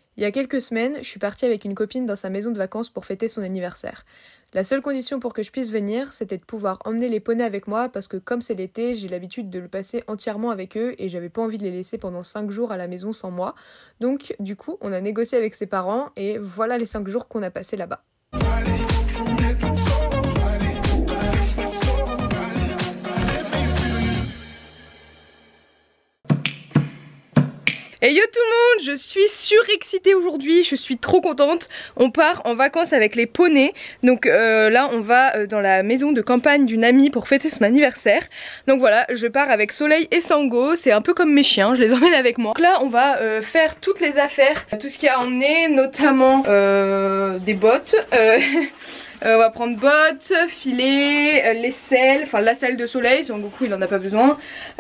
Il y a quelques semaines, je suis partie avec une copine dans sa maison de vacances pour fêter son anniversaire. La seule condition pour que je puisse venir, c'était de pouvoir emmener les poneys avec moi parce que comme c'est l'été, j'ai l'habitude de le passer entièrement avec eux et j'avais pas envie de les laisser pendant 5 jours à la maison sans moi. Donc du coup, on a négocié avec ses parents et voilà les 5 jours qu'on a passés là-bas. Et yo tout le monde, je suis surexcitée aujourd'hui, je suis trop contente. On part en vacances avec les poneys. Donc là on va dans la maison de campagne d'une amie pour fêter son anniversaire. Donc voilà, je pars avec Soleil et Sango, c'est un peu comme mes chiens, je les emmène avec moi. Donc là on va faire toutes les affaires, tout ce qu'il y a à emmener, notamment des bottes. On va prendre bottes, filets, les selles, enfin la selle de Soleil, Son Goku il en a pas besoin,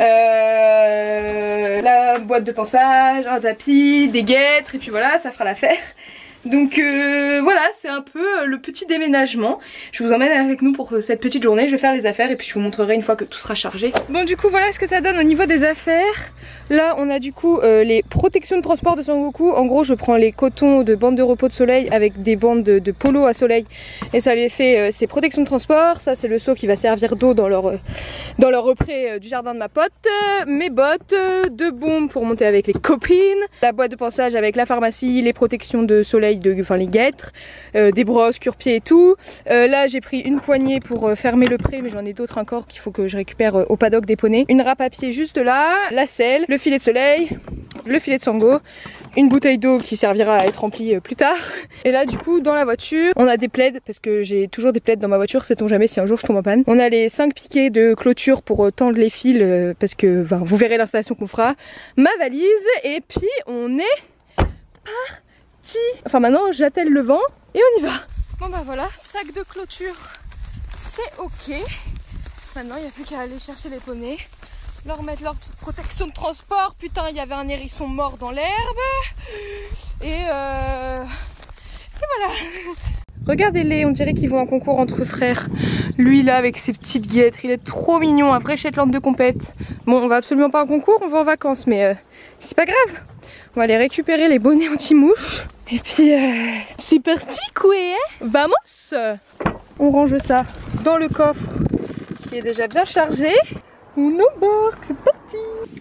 la boîte de pansage, un tapis, des guêtres et puis voilà, ça fera l'affaire. Donc voilà, c'est un peu le petit déménagement. Je vous emmène avec nous pour cette petite journée, je vais faire les affaires et puis je vous montrerai une fois que tout sera chargé. Bon du coup voilà ce que ça donne au niveau des affaires. Là on a du coup les protections de transport de Son Goku. En gros je prends les cotons de bandes de repos de Soleil avec des bandes de polo à Soleil et ça lui fait ces protections de transport. Ça c'est le seau qui va servir d'eau dans leur repré du jardin de ma pote. Mes bottes, 2 bombes pour monter avec les copines, la boîte de pansage avec la pharmacie, les protections de Soleil, enfin les guêtres, des brosses, cure-pieds et tout. Là j'ai pris une poignée pour fermer le pré, mais j'en ai d'autres encore qu'il faut que je récupère au paddock des poneys. Une râpe à pied juste là, la selle, le filet de Soleil, le filet de Sango, une bouteille d'eau qui servira à être remplie plus tard. Et là du coup dans la voiture on a des plaids parce que j'ai toujours des plaids dans ma voiture, sait-on jamais si un jour je tombe en panne. On a les 5 piquets de clôture pour tendre les fils parce que vous verrez l'installation qu'on fera. Ma valise et puis on est parti. Enfin maintenant j'attelle le vent et on y va. Bon bah voilà, sac de clôture c'est ok. Maintenant il n'y a plus qu'à aller chercher les poneys, leur mettre leur petite protection de transport. Putain il y avait un hérisson mort dans l'herbe. Et voilà. Regardez-les, on dirait qu'ils vont en concours entre frères. Lui là avec ses petites guêtres, il est trop mignon, un vrai Shetland de compète. Bon on va absolument pas en concours, on va en vacances mais c'est pas grave. On va aller récupérer les bonnets anti-mouches. Et puis c'est parti quoi hein. Vamos. On range ça dans le coffre qui est déjà bien chargé. On embarque, c'est parti.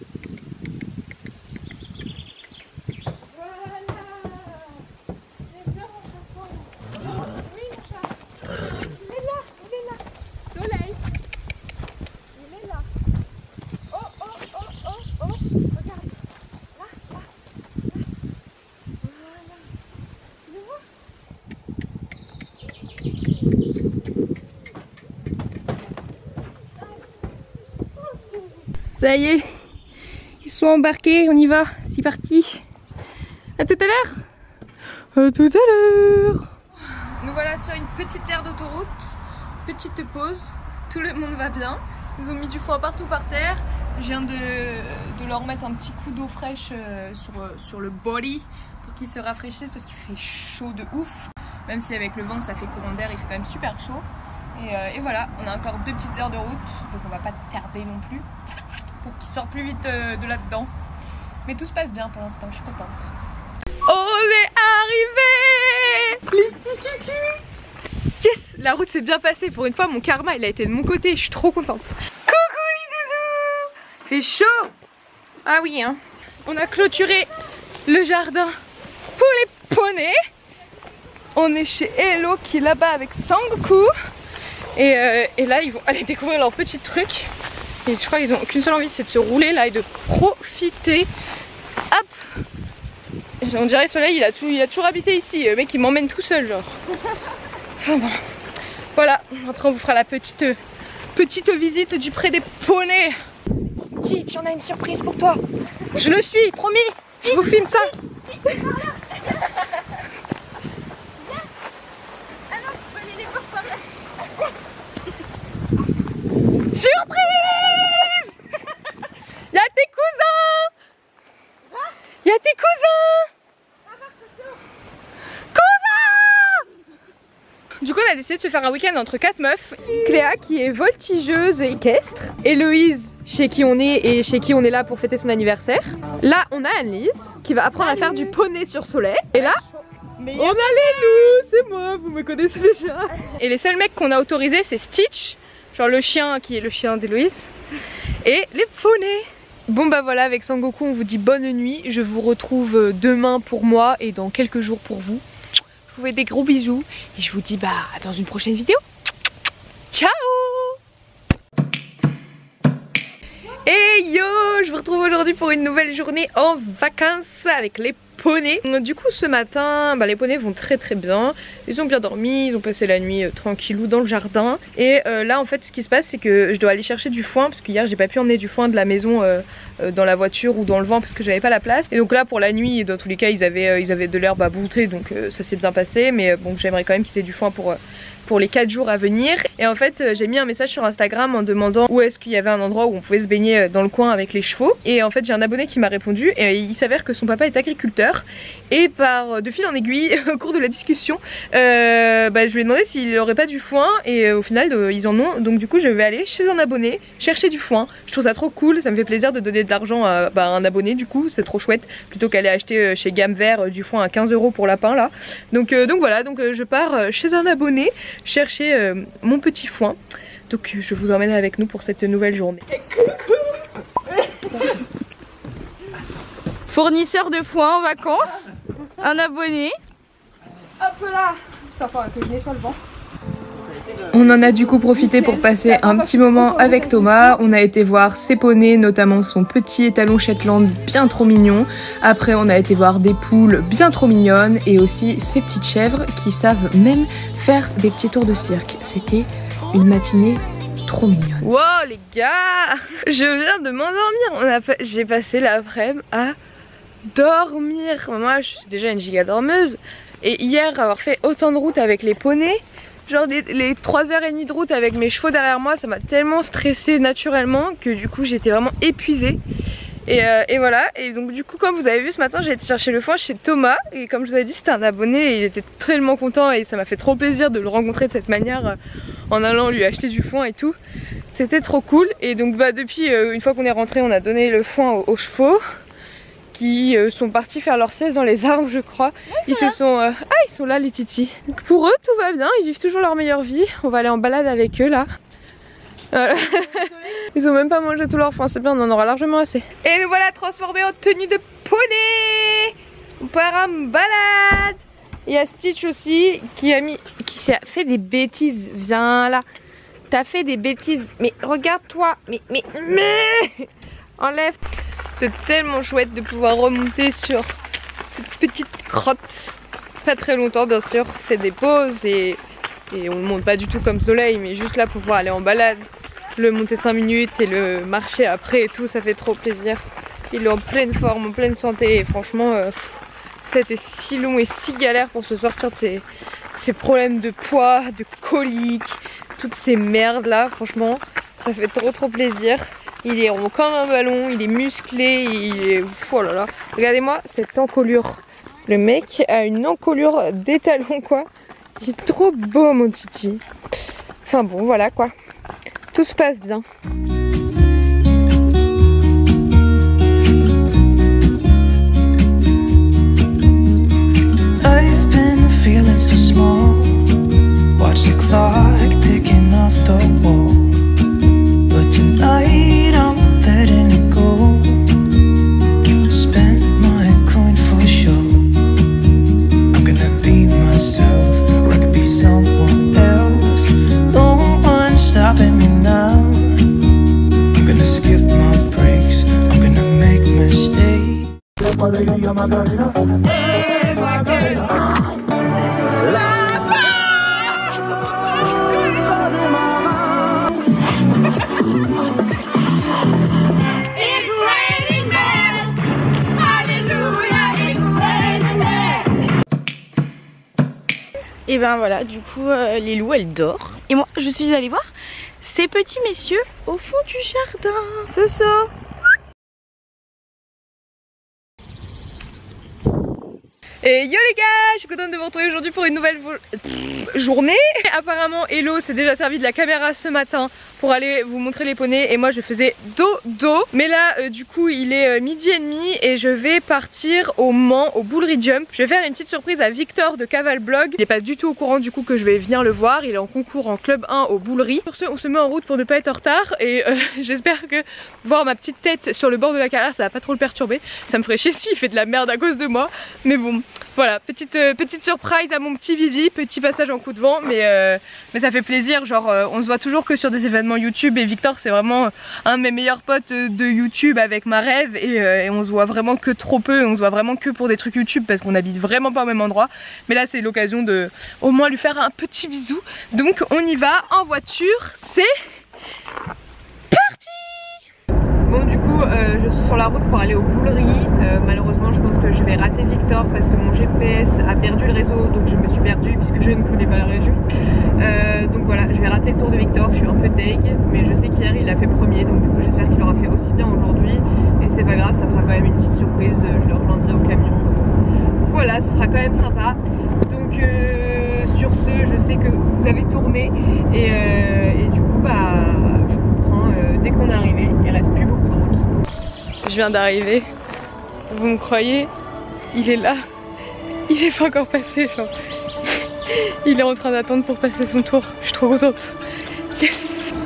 Ça y est, ils sont embarqués, on y va, c'est parti. À tout à l'heure. À tout à l'heure. Nous voilà sur une petite aire d'autoroute, petite pause, tout le monde va bien. Ils ont mis du foin partout par terre. Je viens de leur mettre un petit coup d'eau fraîche sur le body pour qu'ils se rafraîchissent parce qu'il fait chaud de ouf. Même si avec le vent ça fait courant d'air, il fait quand même super chaud. Et voilà, on a encore 2 petites heures de route, donc on va pas tarder non plus pour qu'ils sortent plus vite de là-dedans. Mais tout se passe bien pour l'instant, je suis contente. On est arrivé, les petits cucus. Yes, la route s'est bien passée. Pour une fois, mon karma, il a été de mon côté. Je suis trop contente. Coucou les doudous. Fait chaud. Ah oui, hein. On a clôturé le jardin pour les poneys. On est chez Hello qui est là-bas avec Sangoku. Et là, ils vont aller découvrir leur petit truc. Et je crois qu'ils ont qu'une seule envie, c'est de se rouler là et de profiter. Hop. On dirait Soleil, il a toujours habité ici. Le mec il m'emmène tout seul genre. Enfin bon. Voilà, après on vous fera la petite visite du pré des poneys. Stitch, on a une surprise pour toi. Je le suis, promis. Je vous filme ça. Surprise. Y'a tes cousins. Y'a tes cousins. Du coup on a décidé de se faire un week-end entre 4 meufs. Cléa qui est voltigeuse et équestre, Héloïse chez qui on est et chez qui on est là pour fêter son anniversaire. Là on a Annelise qui va apprendre à faire du poney sur Soleil. Et là on a les loups, c'est moi, vous me connaissez déjà. Et les seuls mecs qu'on a autorisés c'est Stitch, genre le chien qui est le chien d'Héloïse, et les poneys. Bon bah voilà, avec Sangoku on vous dit bonne nuit. Je vous retrouve demain pour moi et dans quelques jours pour vous. Je vous fais des gros bisous et je vous dis bah dans une prochaine vidéo. Ciao. Et yo, je vous retrouve aujourd'hui pour une nouvelle journée en vacances avec les poneys. Du coup ce matin, les poneys vont très bien. Ils ont bien dormi, ils ont passé la nuit tranquillou dans le jardin. Et là en fait ce qui se passe c'est que je dois aller chercher du foin parce qu'hier j'ai pas pu emmener du foin de la maison dans la voiture ou dans le vent parce que j'avais pas la place. Et donc là pour la nuit dans tous les cas ils avaient de l'herbe à bouter, donc ça s'est bien passé. Mais bon j'aimerais quand même qu'ils aient du foin pour les 4 jours à venir. Et en fait j'ai mis un message sur Instagram en demandant où est-ce qu'il y avait un endroit où on pouvait se baigner dans le coin avec les chevaux. Et en fait j'ai un abonné qui m'a répondu et il s'avère que son papa est agriculteur. Et de fil en aiguille au cours de la discussion je lui ai demandé s'il aurait pas du foin. Et au final ils en ont. Donc du coup je vais aller chez un abonné chercher du foin. Je trouve ça trop cool, ça me fait plaisir de donner de l'argent à un abonné, du coup c'est trop chouette. Plutôt qu'aller acheter chez Gamme Vert du foin à 15 € pour lapin là. Donc voilà, je pars chez un abonné chercher mon petit foin. Donc je vous emmène avec nous pour cette nouvelle journée. Fournisseur de foin en vacances, un abonné. Hop là. Attends, que je nettoie le vent. On en a du coup profité pour passer un petit moment avec Thomas. On a été voir ses poneys, notamment son petit étalon Shetland bien trop mignon. Après on a été voir des poules bien trop mignonnes et aussi ces petites chèvres qui savent même faire des petits tours de cirque. C'était une matinée trop mignonne. Wow les gars, je viens de m'endormir. J'ai passé l'après-midi à dormir. Moi je suis déjà une giga dormeuse. Et hier avoir fait autant de route avec les poneys, genre les 3h30 de route avec mes chevaux derrière moi, ça m'a tellement stressée naturellement que du coup j'étais vraiment épuisée. Et voilà, et donc du coup comme vous avez vu ce matin j'ai été chercher le foin chez Thomas. Et comme je vous avais dit c'était un abonné et il était tellement content et ça m'a fait trop plaisir de le rencontrer de cette manière en allant lui acheter du foin et tout. C'était trop cool. Et donc depuis une fois qu'on est rentré on a donné le foin aux chevaux qui sont partis faire leur sieste dans les arbres je crois. Ils sont là les titis. Donc pour eux tout va bien, ils vivent toujours leur meilleure vie. On va aller en balade avec eux là. Voilà. Ils ont même pas mangé tout leur foin, c'est bien, on en aura largement assez. Et nous voilà transformés en tenue de poney. On part en balade. Il y a Stitch aussi qui s'est fait des bêtises. Viens là. T'as fait des bêtises. Mais regarde-toi. Mais enlève. C'est tellement chouette de pouvoir remonter sur cette petite crotte. Pas très longtemps bien sûr. On fait des pauses et on ne monte pas du tout comme Soleil, mais juste là pour pouvoir aller en balade. Le monter 5 minutes et le marcher après et tout, ça fait trop plaisir. Il est en pleine forme, en pleine santé et franchement c'était si long et si galère pour se sortir de ces problèmes de poids, de coliques, toutes ces merdes là. Franchement ça fait trop plaisir. Il est rond comme un ballon, il est musclé, il est... Oh là là. Regardez-moi cette encolure. Le mec a une encolure d'étalon quoi. Il est trop beau mon titi. Enfin bon voilà quoi. Tout se passe bien. I've been feeling so small. Watch the clock ticking off the wall. But tonight I'm letting it go. Spend my coin for sure. I'm gonna be myself, or I could be someone else. No one's stopping me now. I'm gonna skip my breaks. I'm gonna make mistakes. Et ben voilà, du coup Lilou elle dort. Et moi je suis allée voir ces petits messieurs au fond du jardin. Et yo les gars, je suis contente de vous retrouver aujourd'hui pour une nouvelle journée. Apparemment Hello s'est déjà servi de la caméra ce matin pour aller vous montrer les poneys et moi je faisais dodo. Mais là du coup il est 12h30 et je vais partir au Mans, au Boulerie Jump. Je vais faire une petite surprise à Victor de Caval Blog. Il n'est pas du tout au courant du coup que je vais venir le voir. Il est en concours en club 1 au Boulerie. Sur ce on se met en route pour ne pas être en retard et j'espère que voir ma petite tête sur le bord de la carrière ça va pas trop le perturber. Ça me ferait chier s'il fait de la merde à cause de moi. Mais bon voilà, petite surprise à mon petit Vivi, petit passage en coup de vent, mais ça fait plaisir, genre on se voit toujours que sur des événements YouTube et Victor c'est vraiment un de mes meilleurs potes de YouTube avec ma rêve et on se voit vraiment que trop peu, on se voit vraiment que pour des trucs YouTube parce qu'on habite vraiment pas au même endroit, mais là c'est l'occasion de au moins lui faire un petit bisou, donc on y va en voiture, c'est parti. Bon du coup je suis sur la route pour aller au Boulerie, malheureusement je pense que je vais rater Victor parce que mon GPS a perdu le réseau donc je me suis perdue puisque je ne connais pas la région. Donc voilà, je vais rater le tour de Victor, je suis un peu deg mais je sais qu'hier il a fait premier donc du coup j'espère qu'il aura fait aussi bien aujourd'hui et c'est pas grave, ça fera quand même une petite surprise, je le rejoindrai au camion. Voilà, ce sera quand même sympa. Donc sur ce, je sais que vous avez tourné et du coup bah je vous prends dès qu'on est arrivé, il reste plus beaucoup de route. Je viens d'arriver, vous me croyez, il est là, il est pas encore passé genre. Il est en train d'attendre pour passer son tour, je suis trop contente. Yes.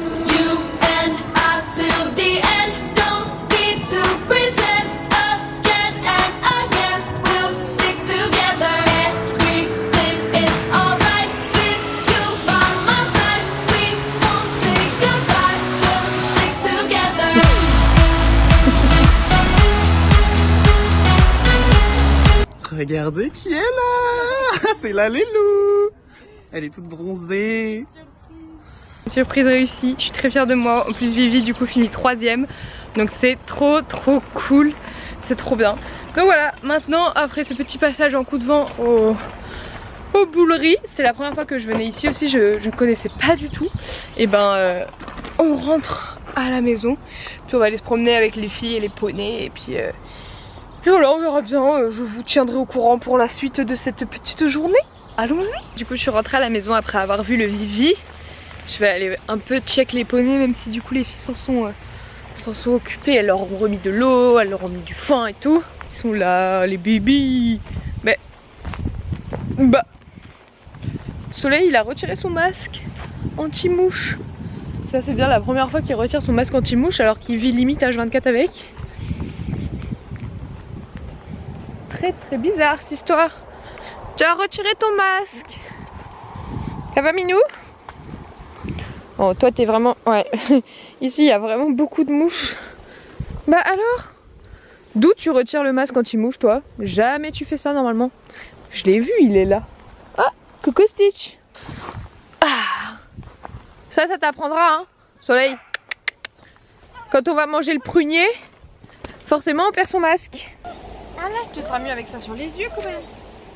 Regardez qui est là. C'est la Lélou. Elle est toute bronzée. Surprise réussie, je suis très fière de moi. En plus Vivi du coup finit 3ème. Donc c'est trop cool. C'est trop bien. Donc voilà, maintenant après ce petit passage en coup de vent au Boulerie, c'était la première fois que je venais ici aussi, je ne connaissais pas du tout. Et ben on rentre à la maison. Puis on va aller se promener avec les filles et les poneys. Et puis voilà, on verra bien, je vous tiendrai au courant pour la suite de cette petite journée. Allons-y. Du coup je suis rentrée à la maison après avoir vu le Vivi. Je vais aller un peu check les poneys même si du coup les filles s'en sont occupées. Elles leur ont remis de l'eau, elles leur ont mis du foin et tout. Ils sont là, les bébés. Mais bah Soleil il a retiré son masque anti-mouche. Ça c'est bien la première fois qu'il retire son masque anti-mouche alors qu'il vit limite H24 avec. Très bizarre cette histoire. Tu as retiré ton masque. Ça va Minou? Oh toi t'es vraiment... Ouais. Ici il y a vraiment beaucoup de mouches. Bah alors? D'où tu retires le masque anti-mouche toi? Jamais tu fais ça normalement. Je l'ai vu, il est là. Ah, coucou Stitch. Ah. Ça t'apprendra hein, Soleil. Quand on va manger le prunier, forcément on perd son masque. Ah là, tu seras mieux avec ça sur les yeux quand même.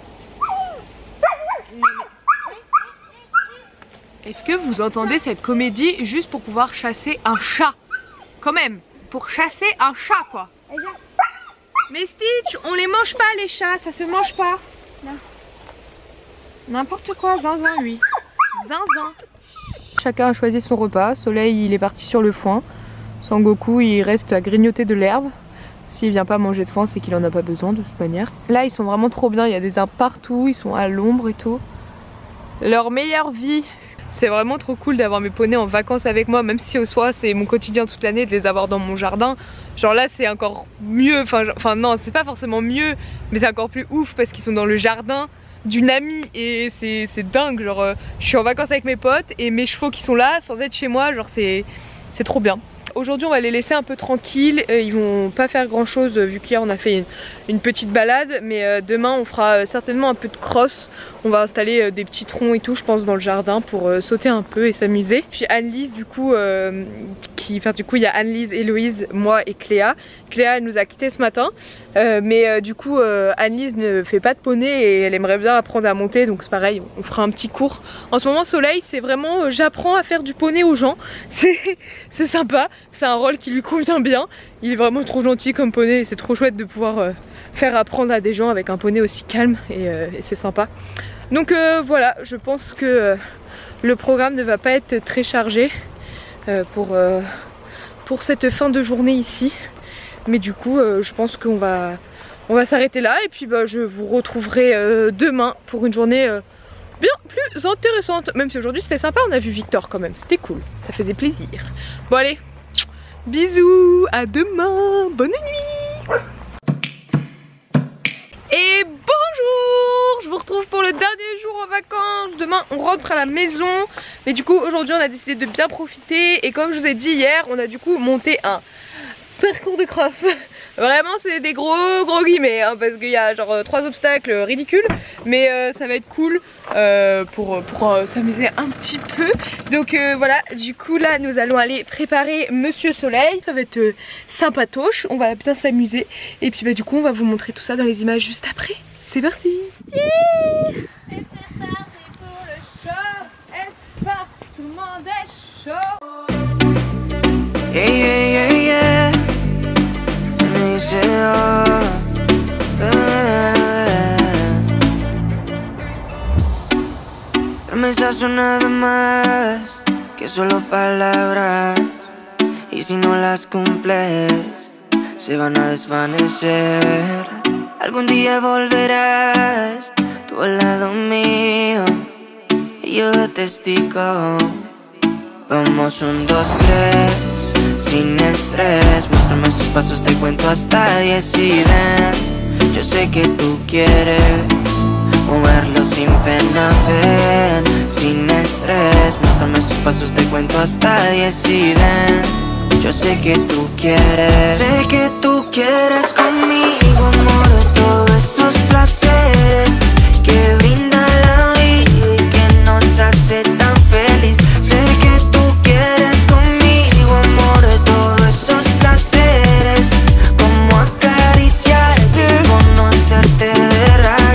Est-ce que vous entendez cette comédie juste pour pouvoir chasser un chat? Quand même, pour chasser un chat quoi. Mais Stitch, on les mange pas les chats, ça se mange pas. N'importe quoi, zinzin lui. Zinzin. Chacun a choisi son repas. Soleil il est parti sur le foin. Sangoku il reste à grignoter de l'herbe. S'il vient pas manger de foin c'est qu'il en a pas besoin de toute manière. Là ils sont vraiment trop bien, il y a des arbres partout, ils sont à l'ombre et tout. Leur meilleure vie. C'est vraiment trop cool d'avoir mes poneys en vacances avec moi, même si au soir c'est mon quotidien toute l'année de les avoir dans mon jardin. Genre là c'est encore mieux, enfin non c'est pas forcément mieux, mais c'est encore plus ouf parce qu'ils sont dans le jardin d'une amie et c'est dingue. Genre je suis en vacances avec mes potes et mes chevaux qui sont là sans être chez moi, genre c'est trop bien. Aujourd'hui on va les laisser un peu tranquilles, ils vont pas faire grand chose vu qu'hier on a fait une petite balade, mais demain on fera certainement un peu de cross. On va installer des petits troncs et tout je pense dans le jardin pour sauter un peu et s'amuser. Puis Anne-Lise du coup du coup il y a Anne-Lise, Héloïse, moi et Cléa. Cléa elle nous a quittés ce matin mais du coup Anne-Lise ne fait pas de poney et elle aimerait bien apprendre à monter, donc c'est pareil, on fera un petit cours. En ce moment Soleil c'est vraiment j'apprends à faire du poney aux gens, c'est sympa. c'est un rôle qui lui convient bien. Il est vraiment trop gentil comme poney et c'est trop chouette de pouvoir faire apprendre à des gens avec un poney aussi calme et c'est sympa. Donc voilà, je pense que le programme ne va pas être très chargé pour cette fin de journée ici. Mais du coup je pense qu'on va s'arrêter là et puis bah, je vous retrouverai demain pour une journée bien plus intéressante. Même si aujourd'hui c'était sympa, on a vu Victor quand même, c'était cool, ça faisait plaisir. Bon allez, bisous, à demain, bonne nuit. Et bonjour, je vous retrouve pour le dernier jour en vacances. Demain on rentre à la maison. Mais du coup aujourd'hui on a décidé de bien profiter. Et comme je vous ai dit hier, on a du coup monté un parcours de cross. Vraiment c'est des gros guillemets hein, parce qu'il y a genre 3 obstacles ridicules. Mais ça va être cool pour s'amuser un petit peu. Donc voilà, du coup là nous allons aller préparer Monsieur Soleil. Ça va être sympatoche, on va bien s'amuser. Et puis bah du coup on va vous montrer tout ça dans les images juste après. C'est parti. Et c'est parti pour le show. Et c'est parti, tout le monde est chaud. Yeah, yeah, yeah, yeah. Promesas son nada más que solo palabras, y si no las cumples se van a desvanecer. Algún día volverás tú al lado mío y yo de testigo. Vamos 1, 2, 3, sin estrés. Muéstrame sus pasos, te cuento hasta 10 y ven. Yo sé que tú quieres moverlo sin pena, ven, sin estrés. Muéstrame sus pasos, te cuento hasta 10 y ven. Yo sé que tú quieres. Sé que tú quieres conmigo, amor, de todos esos placeres que brinda la vida y que nos hace tan feliz. Sé que tú quieres conmigo, amor, de todos esos placeres, como acariciarte y conocerte de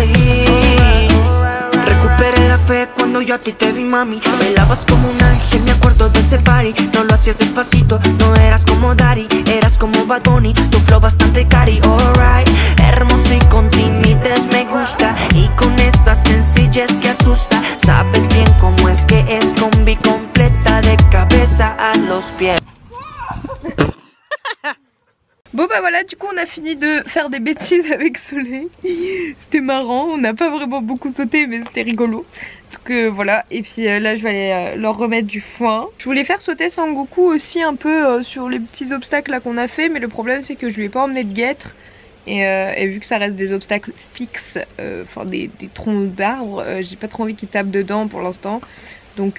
raíz. Recuperé la fe cuando yo a ti te vi, mami. Bailabas como un ángel, me acuerdo de ese party. No lo hacías despacito, no eras como Daddy, eras como Bad Bunny, tu flow bastante cari, alright. Hermoso y con timides me gusta, y con esa sencillez que asusta. Sabes bien cómo es que es combi completa de cabeza a los pieds. Bon bah voilà, du coup on a fini de faire des bêtises avec Soleil. C'était marrant, on n'a pas vraiment beaucoup sauté mais c'était rigolo. Donc voilà, et puis là je vais aller leur remettre du foin. Je voulais faire sauter Sangoku aussi un peu sur les petits obstacles là qu'on a fait. Mais le problème c'est que je lui ai pas emmené de guêtre. Et vu que ça reste des obstacles fixes, enfin des troncs d'arbres, j'ai pas trop envie qu'il tape dedans pour l'instant. Donc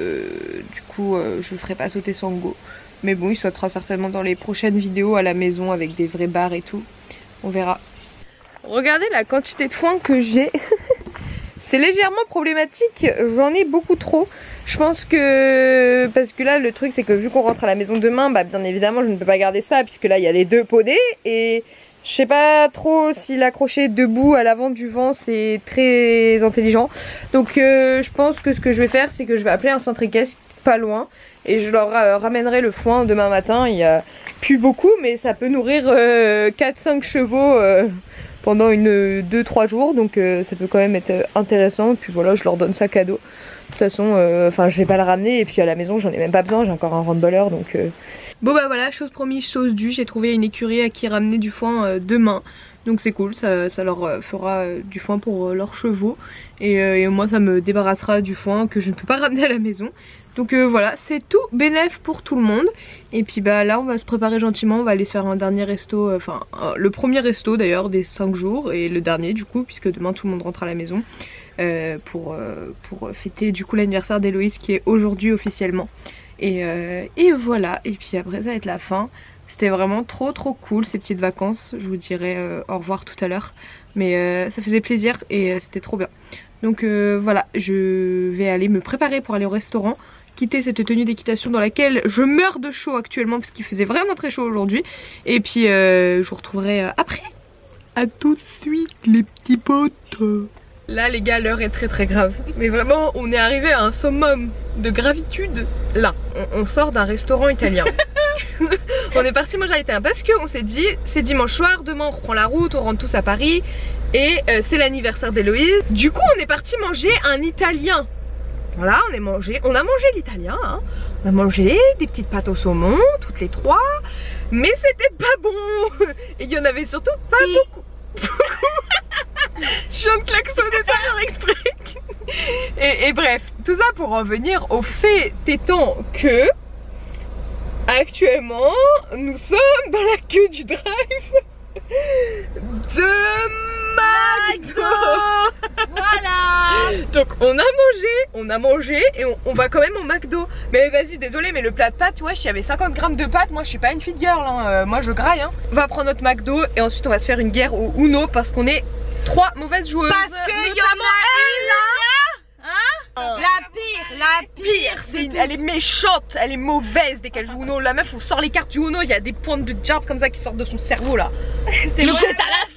du coup je ferai pas sauter Sango. Mais bon, il sautera certainement dans les prochaines vidéos à la maison avec des vraies barres et tout. On verra. Regardez la quantité de foin que j'ai. C'est légèrement problématique, j'en ai beaucoup trop. Je pense que... Parce que là, le truc, c'est que vu qu'on rentre à la maison demain, bah bien évidemment, je ne peux pas garder ça, puisque là, il y a les 2 poneys. Et je sais pas trop si l'accrocher debout à l'avant du vent, c'est très intelligent. Donc je pense que ce que je vais faire, c'est que je vais appeler un centre équestre pas loin. Et je leur ramènerai le foin demain matin. Il y a plus beaucoup, mais ça peut nourrir 4-5 chevaux pendant 2-3 jours. Donc ça peut quand même être intéressant. Et puis voilà, je leur donne ça cadeau. De toute façon, enfin je vais pas le ramener. Et puis à la maison, j'en ai même pas besoin. J'ai encore un handballeur. Donc bon bah voilà, chose promise, chose due. J'ai trouvé une écurie à qui ramener du foin demain. Donc c'est cool, ça leur fera du foin pour leurs chevaux. Et moi ça me débarrassera du foin que je ne peux pas ramener à la maison. Donc voilà, c'est tout bénef pour tout le monde. Et puis bah là on va se préparer gentiment, on va aller se faire un dernier resto, enfin le premier resto d'ailleurs des 5 jours. Et le dernier du coup, puisque demain tout le monde rentre à la maison pour fêter du coup l'anniversaire d'Héloïse qui est aujourd'hui officiellement. Et voilà, et puis après ça va être la fin. C'était vraiment trop cool ces petites vacances. Je vous dirai au revoir tout à l'heure. Mais ça faisait plaisir et c'était trop bien. Donc voilà, je vais aller me préparer pour aller au restaurant. Quitter cette tenue d'équitation dans laquelle je meurs de chaud actuellement parce qu'il faisait vraiment très chaud aujourd'hui. Et puis je vous retrouverai après. A tout de suite les petits potes. Là les gars, l'heure est très grave. Mais vraiment on est arrivé à un summum de gravitude. Là, on sort d'un restaurant italien. On est parti manger à l'italien parce qu'on s'est dit c'est dimanche soir, demain on reprend la route, on rentre tous à Paris et c'est l'anniversaire d'Héloïse. Du coup on est parti manger un italien. Voilà, on a mangé l'italien, hein. On a mangé des petites pâtes au saumon, toutes les trois, mais c'était pas bon. Et il y en avait surtout pas beaucoup. Je viens de klaxonner sans faire exprès. Et bref, tout ça pour revenir au fait étant que actuellement nous sommes dans la queue du drive de McDo. Voilà. Donc on a mangé et on va quand même au McDo. Mais vas-y, désolé, mais le plat de pâtes, wesh, il y avait 50 grammes de pâtes. Moi je suis pas une fit girl, hein. Moi je graille, hein. On va prendre notre McDo et ensuite on va se faire une guerre au Uno parce qu'on est 3 mauvaises joueuses. Parce qu'il y en a une là, hein. La pire, elle est méchante, elle est mauvaise dès qu'elle joue Uno. La meuf, on sort les cartes du Uno, il y a des pointes de diable comme ça qui sortent de son cerveau là. C'est bon. À la